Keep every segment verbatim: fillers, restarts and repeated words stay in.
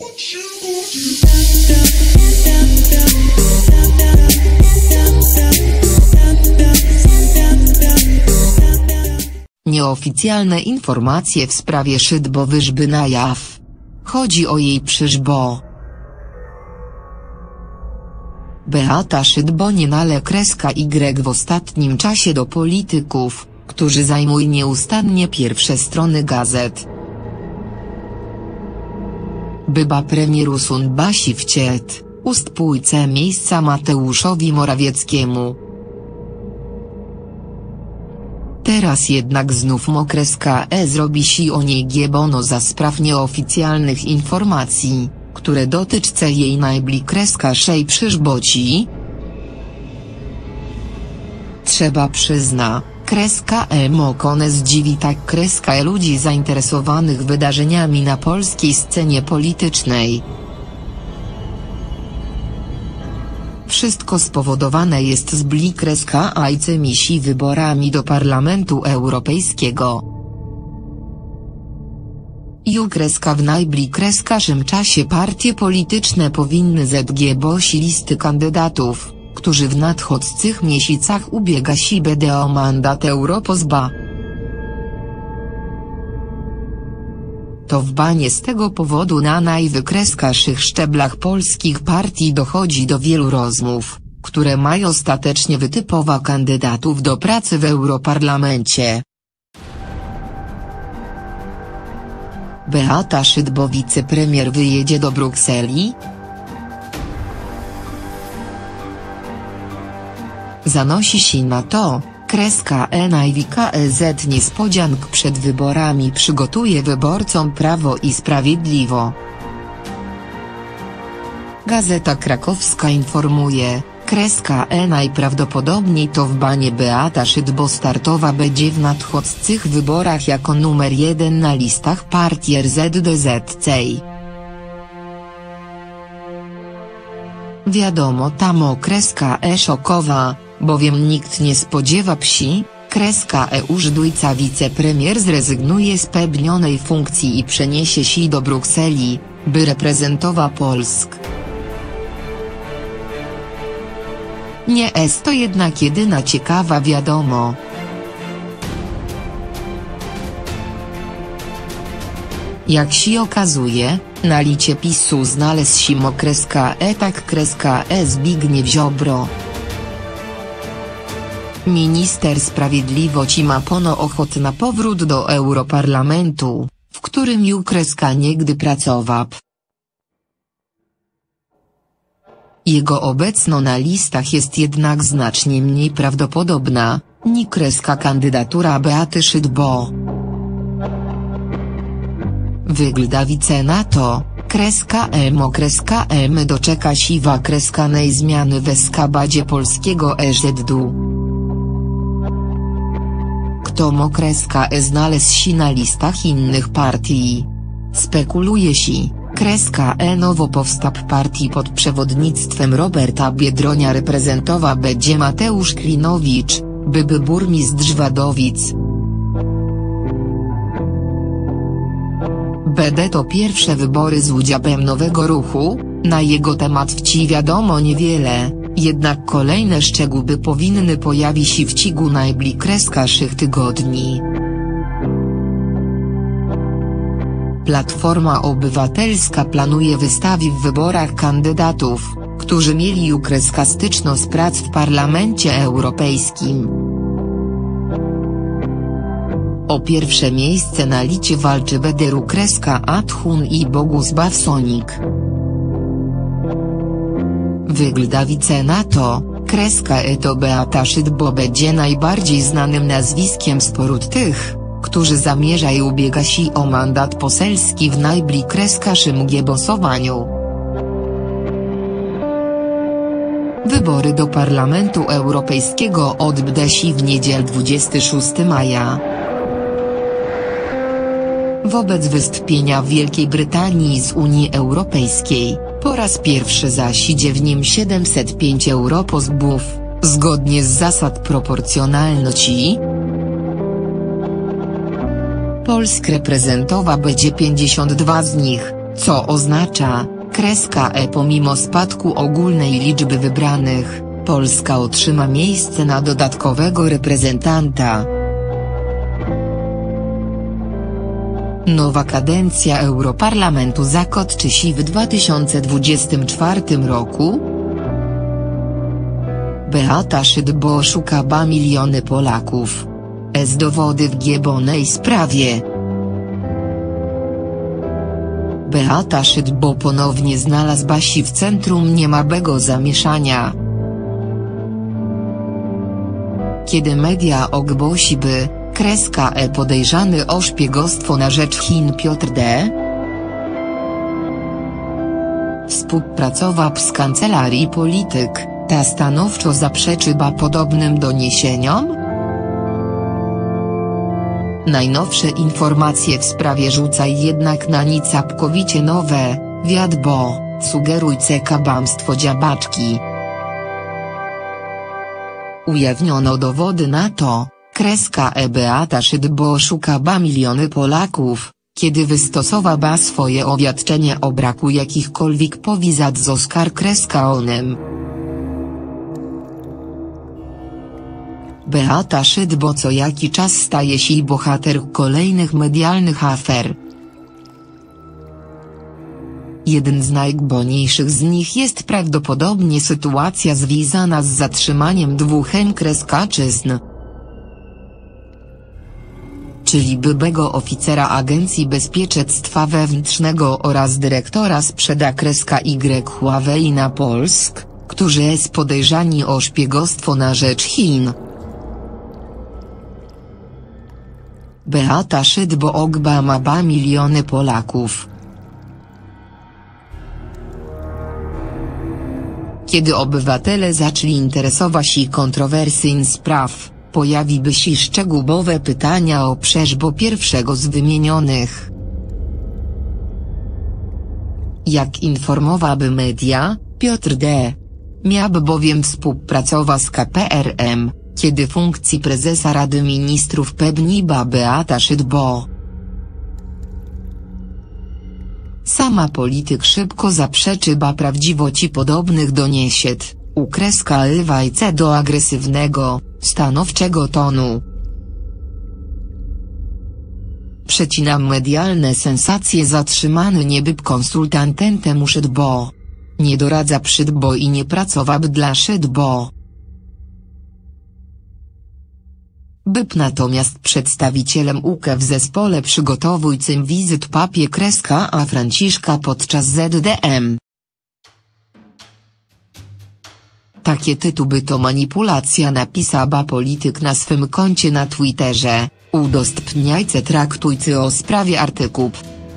Nieoficjalne informacje w sprawie Szydło wyszły na jaw. Chodzi o jej Przyszbo. Beata Szydło nie nale kreska Y w ostatnim czasie do polityków, którzy zajmują nieustannie pierwsze strony gazet. Byba premieru Sunbasi wciet, ustpójce miejsca Mateuszowi Morawieckiemu. Teraz jednak znów mokreska e zrobi si o niej giebono za spraw nieoficjalnych informacji, które dotyczą jej najbliższej przyszłości. Trzeba przyzna, kreska e mokone zdziwi tak kreska e ludzi zainteresowanych wydarzeniami na polskiej scenie politycznej. Wszystko spowodowane jest z blikreska ajcemisi wyborami do Parlamentu Europejskiego. Jukreska w najbliższym czasie partie polityczne powinny zgłosić listy kandydatów, którzy w nadchodzących miesiącach ubiega się będą o mandat europosła. To w banie z tego powodu na najwyższych szczeblach polskich partii dochodzi do wielu rozmów, które mają ostatecznie wytypować kandydatów do pracy w Europarlamencie. Beata Szydło wicepremier wyjedzie do Brukseli? Zanosi się na to, kreska e najwika e z niespodziank przed wyborami przygotuje wyborcom Prawo i Sprawiedliwo. Gazeta Krakowska informuje, kreska e najprawdopodobniej to w banie Beata Szydło startowa będzie w nadchodzących wyborach jako numer jeden na listach partii R Z D Z C. Wiadomo tam kreska e szokowa, bowiem nikt nie spodziewa psi, kreska e użdujca wicepremier zrezygnuje z pełnionej funkcji i przeniesie się do Brukseli, by reprezentować Polskę. Nie jest to jednak jedyna ciekawa wiadomo. Jak się okazuje, na licie PiSu znalazł się mokreska e tak kreska e Zbigniew Ziobro. Minister Sprawiedliwości ma pono ochotę na powrót do Europarlamentu, w którym Jukreska niegdy pracował. Jego obecność na listach jest jednak znacznie mniej prawdopodobna, niż kreska kandydatura Beaty Szydło. Wygląda wice na to, kreska M o kreska M doczeka siwa kreskanej zmiany w skabadzie polskiego E Z D. Kto mo kreska E znalazł się na listach innych partii? Spekuluje się, kreska E nowo powstał partii pod przewodnictwem Roberta Biedronia reprezentowa będzie Mateusz Klinowicz, były burmistrz Wadowic. Będą to pierwsze wybory z udziałem nowego ruchu, na jego temat wci wiadomo niewiele, jednak kolejne szczegóły powinny pojawić się w ciągu najbliższych tygodni. Platforma Obywatelska planuje wystawić w wyborach kandydatów, którzy mieli Jukreska styczność z prac w Parlamencie Europejskim. O pierwsze miejsce na licie walczy będą kreska Adhun i Bogusław Sonik. Wygląda wice na to, kreska E to Beata Szydło będzie najbardziej znanym nazwiskiem spośród tych, którzy zamierzają ubiegać się o mandat poselski w najbliższym głosowaniu. Wybory do Parlamentu Europejskiego odbędą się w niedzielę dwudziestego szóstego maja. Wobec wystąpienia Wielkiej Brytanii z Unii Europejskiej, po raz pierwszy zasidzie w nim siedemset pięć europosłów, zgodnie z zasad proporcjonalności. Polskę reprezentowa będzie pięćdziesiąt dwa z nich, Co oznacza, kreska E pomimo spadku ogólnej liczby wybranych, Polska otrzyma miejsce na dodatkowego reprezentanta. Nowa kadencja Europarlamentu zakończy się w dwa tysiące dwudziestym czwartym roku? Beata Szydło oszuka ba miliony Polaków. Z dowody w giebonej sprawie. Beata Szydło ponownie znalazła się w centrum niemałego zamieszania. Kiedy media ogłosiły, kreska E podejrzany o szpiegostwo na rzecz Chin Piotr D. współpracował z kancelarii polityk, ta stanowczo zaprzeczyła podobnym doniesieniom? Najnowsze informacje w sprawie rzucaj jednak na nic całkowicie nowe, wiadbo, sugerujce kabamstwo dziabaczki. Ujawniono dowody na to, kreska E Beata Szydło oszukała miliony Polaków, kiedy wystosowała swoje oświadczenie o braku jakichkolwiek powiązać z Oskar kreska onem. Beata Szydło co jaki czas staje się bohater kolejnych medialnych afer. Jeden z najgłośniejszych z nich jest prawdopodobnie sytuacja związana z zatrzymaniem dwóch kreskaczyzn. Czyli byłego oficera Agencji Bezpieczeństwa Wewnętrznego oraz dyrektora sprzeda kreska Y Huawei na Polsk, którzy jest podejrzani o szpiegostwo na rzecz Chin. Beata Szydło ogłama ba miliony Polaków. Kiedy obywatele zaczęli interesować się kontrowersyjnymi spraw, pojawiły się szczegółowe pytania o przeszło pierwszego z wymienionych. Jak informowały media, Piotr D. miał bowiem współpracować z K P R M, kiedy funkcji prezesa Rady Ministrów pełniła Beata Szydło. Sama polityk szybko zaprzeczyła prawdziwości podobnych doniesień, ukreska lwajce do agresywnego, stanowczego tonu. Przecinam medialne sensacje. Zatrzymany nie był konsultantem u Szydło. Nie doradza Szydło i nie pracował dla Szydło. Był natomiast przedstawicielem U K E w zespole przygotowującym wizyt papie kreska a Franciszka podczas Z D M. Takie tytuły to manipulacja, napisała polityk na swym koncie na Twitterze, udostępniajce traktujcy o sprawie artykuł.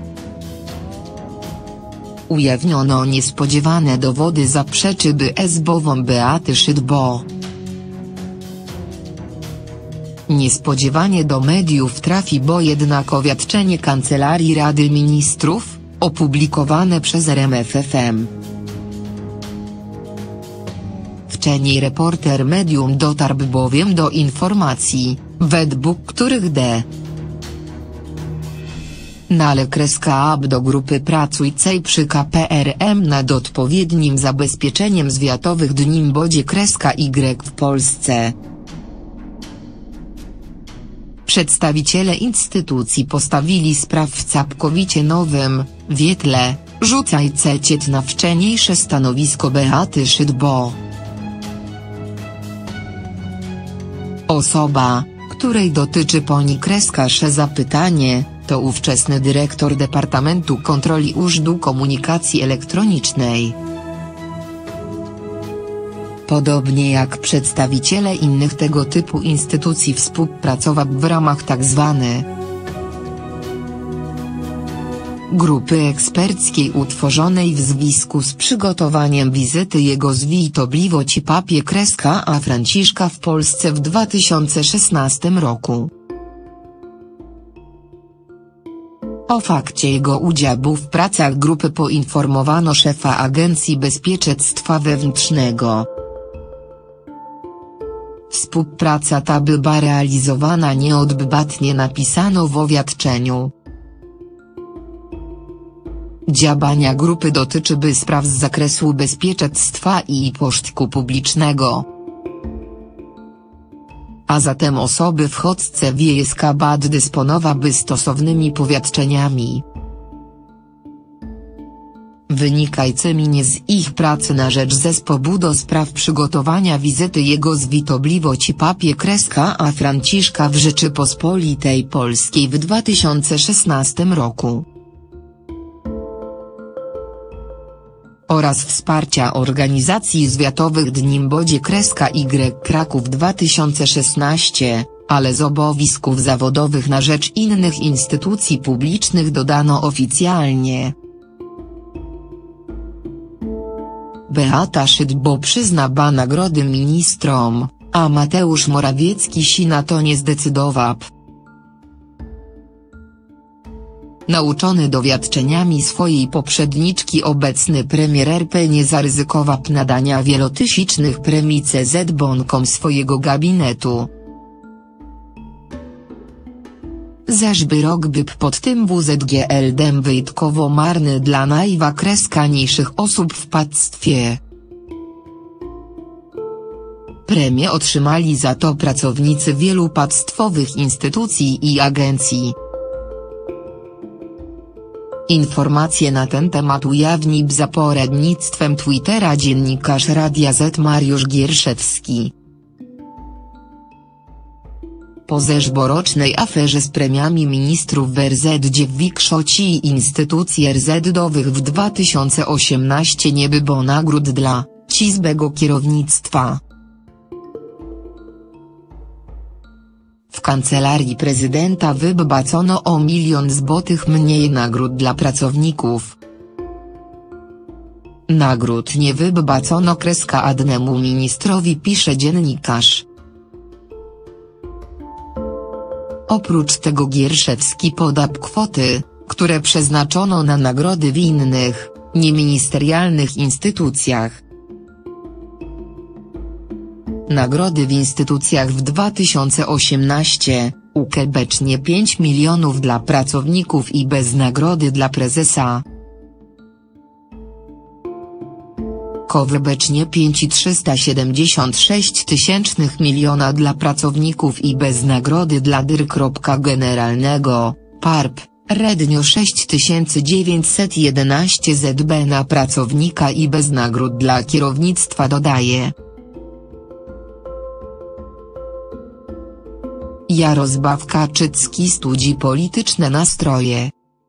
Ujawniono niespodziewane dowody zaprzeczyły zbowom Beaty Szydło. Niespodziewanie do mediów trafi bo jednak oświadczenie Kancelarii Rady Ministrów, opublikowane przez R M F F M. Wcześniej reporter medium dotarł bowiem do informacji, według których D. nale kreska A B do grupy pracującej przy K P R M nad odpowiednim zabezpieczeniem zwiatowych dni bodzie kreska Y w Polsce. Przedstawiciele instytucji postawili spraw w całkowicie nowym, wietle, rzucajce ciet na wcześniejsze stanowisko Beaty Szydło. Osoba, której dotyczy pani kreska sze zapytanie, to ówczesny dyrektor Departamentu Kontroli Urzędu Komunikacji Elektronicznej. Podobnie jak przedstawiciele innych tego typu instytucji współpracował w ramach tzw. grupy eksperckiej utworzonej w związku z przygotowaniem wizyty jego zwitobliwości papie kreska a Franciszka w Polsce w dwa tysiące szesnastym roku. O fakcie jego udziału w pracach grupy poinformowano szefa Agencji Bezpieczeństwa Wewnętrznego. Współpraca ta była realizowana nieodpłatnie, napisano w oświadczeniu. Działania grupy dotyczy by spraw z zakresu bezpieczeństwa i pożytku publicznego. A zatem osoby wchodzące w jej skład dysponowałyby stosownymi powiadczeniami wynikającymi z ich pracy na rzecz zespołu do spraw przygotowania wizyty jego zwitobliwości papie kreska a Franciszka w Rzeczypospolitej Polskiej w dwa tysiące szesnastym roku. Oraz wsparcia organizacji zwiatowych Dni Bodzie kreska Y Kraków dwa tysiące szesnaście, ale z obowiązków zawodowych na rzecz innych instytucji publicznych dodano oficjalnie. Beata Szydło przyzna ba nagrody ministrom, a Mateusz Morawiecki si na to nie zdecydował. Nauczony dowiadczeniami swojej poprzedniczki obecny premier R P nie zaryzykował nadania wielotysięcznych premii C Z bonkom swojego gabinetu. Zaś wyrok by pod tym W Z G L dem wyjątkowo marny dla najwakreskaniejszych osób w państwie. Premię otrzymali za to pracownicy wielu państwowych instytucji i agencji. Informacje na ten temat ujawnił za poradnictwem Twittera dziennikarz Radia Z Mariusz Gierszewski. Po zeszłorocznej aferze z premiami ministrów w R Z dzie w większości instytucji R Z-owych w dwa tysiące osiemnastym nie było nagród dla ścisłego kierownictwa. W kancelarii prezydenta wybacono o milion złotych mniej nagród dla pracowników. Nagród nie wybacono kreska adnemu ministrowi, pisze dziennikarz. Oprócz tego Gierszewski podał kwoty, które przeznaczono na nagrody w innych, nieministerialnych instytucjach. Nagrody w instytucjach w dwa tysiące osiemnastym, ukebecznie pięć milionów dla pracowników i bez nagrody dla prezesa. Kowebecznie pięć i trzysta siedemdziesiąt sześć tysięcznych miliona dla pracowników i bez nagrody dla dyrektora generalnego, P A R P, rednio sześć tysięcy dziewięćset jedenaście złotych na pracownika i bez nagród dla kierownictwa, dodaje. Jarosław Kaczyński studzi polityczne nastroje.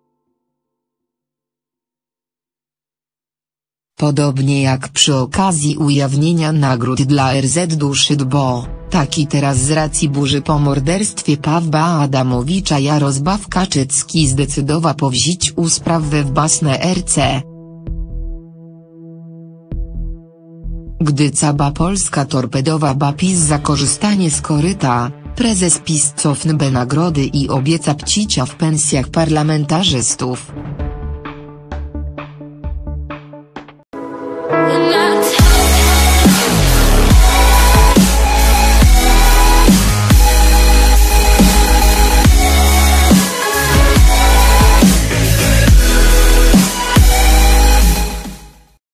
Podobnie jak przy okazji ujawnienia nagród dla R Z-u Szydło, tak i teraz z racji burzy po morderstwie Pawła Adamowicza Jarosław Kaczyński zdecydował powziąć sprawę w własne ręce. Gdy cała Polska torpedowała PiS za korzystanie z koryta, prezes PiS cofnął nagrody i obiecał cicia w pensjach parlamentarzystów.